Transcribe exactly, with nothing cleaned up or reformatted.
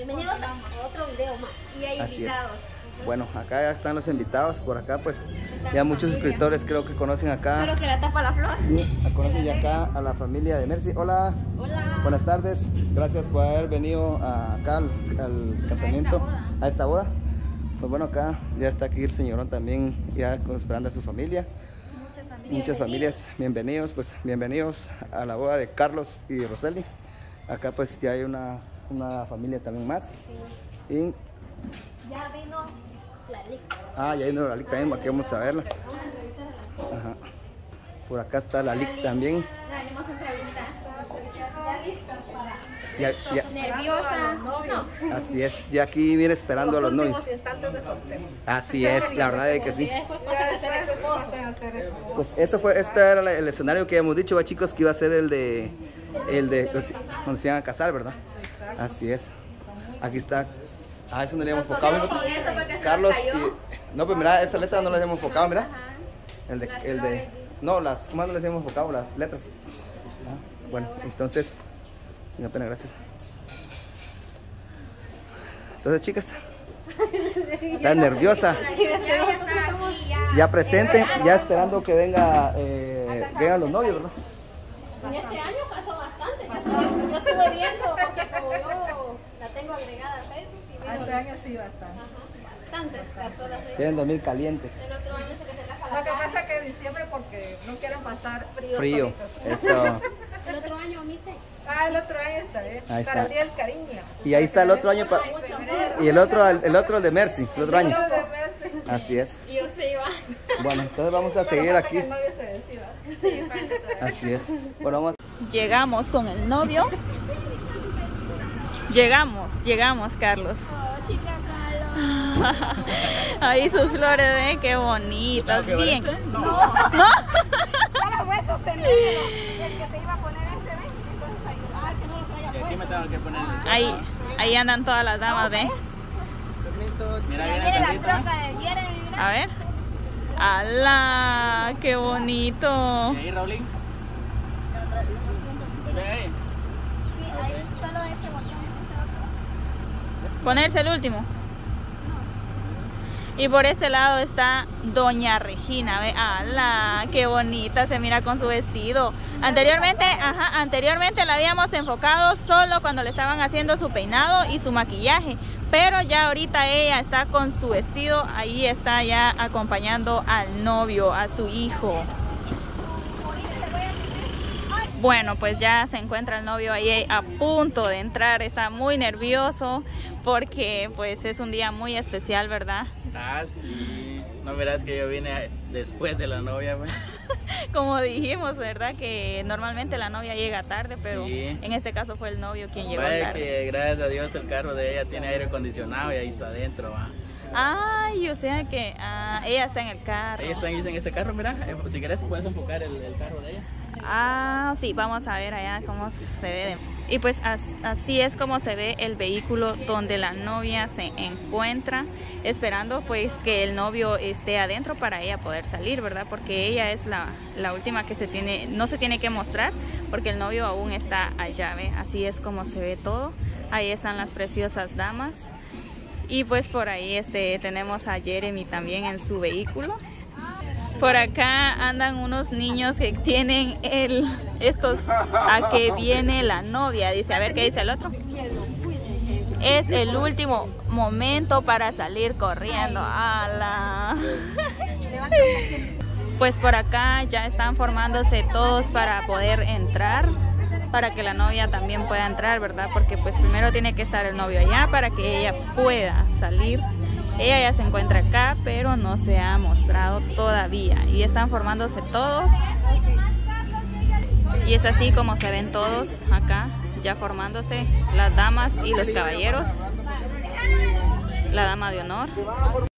Bienvenidos a otro video más. Y hay Así invitados. Es. Bueno, acá ya están los invitados. Por acá pues ya muchos familia. suscriptores creo que conocen acá. Solo que la tapa la flor. Sí, conocen ya acá a la familia de Mercy. Hola. Hola. Buenas tardes. Gracias por haber venido a, acá al, al casamiento. A esta boda. A esta boda. Pues bueno, acá ya está aquí el señorón también ya esperando a su familia. Muchas familias. Muchas familias, bienvenidos, pues bienvenidos a la boda de Carlos y Roseli. Acá pues ya hay una, una familia también más. Sí. Y ya vino la Lic. Ah, ya vino la Lic también, aquí vamos a verla. Vamos a entrevistar a la Ajá. Por acá está la Lic también. La venimos a entrevistar. Ya listos para... Ya, ya. Nerviosa. No. Así es, ya aquí viene esperando a los novios. Instantes de sorteo. Así es, la verdad es que sí. Y después pasan a ser esposos. Pues eso fue, este era el escenario que habíamos dicho, ¿va, chicos? Que iba a ser el de, el de, pues, donde se iban a casar, ¿verdad? Así es. Aquí está. Ah, eso no le hemos enfocado. Carlos y... No, pues mira, esa letra no la hemos enfocado, mira. El de, el de... No, las... ¿Cómo no les hemos enfocado? Las letras. Ah, bueno, entonces... Una pena, gracias. Entonces, chicas, ¿estás nerviosa? Ya presente, ya esperando que venga, eh, vengan los novios, ¿verdad? En este año pasó bastante. Yo estuve, yo estuve viendo, porque como yo la tengo agregada a Facebook. Y vieron, este año sí, bastante. Ajá, bastantes casolas. Quieren dormir calientes. El otro año se que se casa Lo la que cara. pasa es que diciembre porque no quieren pasar frío. Frío, solitos. eso. El otro año, Mise. Ah, el otro año está bien. Ahí Para está. el día del cariño. Y ahí está el otro año para... Y el otro, el otro el de Mercy, el otro año. Así es. Y yo se iba. Bueno, entonces vamos a seguir aquí. El novio se decida. Sí, falta todavía. Así es. Bueno, vamos. Llegamos con el novio. Llegamos, llegamos, Carlos. Oh, chica Carlos. Ahí sus flores, ¿eh? Qué bonitas. Bien. No. ¿No? Solo voy a sostener. El que te iba a poner ese, ¿ven? Entonces ahí. Ah, que no lo traía puesto. Aquí me tengo que poner. Ahí, ahí andan todas las damas, ¿ve? Permiso. Mira, Ya viene viene la tantito. troca de Jeremy, mira. A ver. ¡Hala! ¡Qué bonito! ¿Y ahí, Raulín? ¿Se ve ahí? Sí, ahí solo este botón. Ponerse el último. Y por este lado está Doña Regina, ¿ve? ¡Hala! ¡Qué bonita! Se mira con su vestido. Anteriormente, ajá, anteriormente la habíamos enfocado solo cuando le estaban haciendo su peinado y su maquillaje. Pero ya ahorita ella está con su vestido, ahí está ya acompañando al novio, a su hijo. Bueno, pues ya se encuentra el novio ahí a punto de entrar, está muy nervioso porque pues es un día muy especial, ¿verdad? Ah, sí. No verás que yo vine después de la novia, pues. Como dijimos, ¿verdad? Que normalmente la novia llega tarde, pero Sí. en este caso fue el novio quien llegó Vaya tarde. que gracias a Dios el carro de ella tiene aire acondicionado y ahí está adentro, va. Ay, o sea que ah, ella está en el carro. Ella está en ese carro, mira. Eh, Si quieres puedes enfocar el, el carro de ella. Ah, sí, vamos a ver allá cómo se ve. Y pues as, así es como se ve el vehículo donde la novia se encuentra, esperando pues que el novio esté adentro para ella poder salir, ¿verdad? Porque ella es la, la última que se tiene, no se tiene que mostrar porque el novio aún está allá, ¿ve? Así es como se ve todo. Ahí están las preciosas damas. Y pues por ahí este, tenemos a Jeremy también en su vehículo. Por acá andan unos niños que tienen el estos a que viene la novia. Dice, a ver qué dice el otro. Es el último momento para salir corriendo. ¡Hala! Pues por acá ya están formándose todos para poder entrar, para que la novia también pueda entrar, ¿verdad? Porque pues primero tiene que estar el novio allá para que ella pueda salir. Ella ya se encuentra acá, pero no se ha mostrado todavía. Y están formándose todos. Y es así como se ven todos acá, ya formándose las damas y los caballeros. La dama de honor.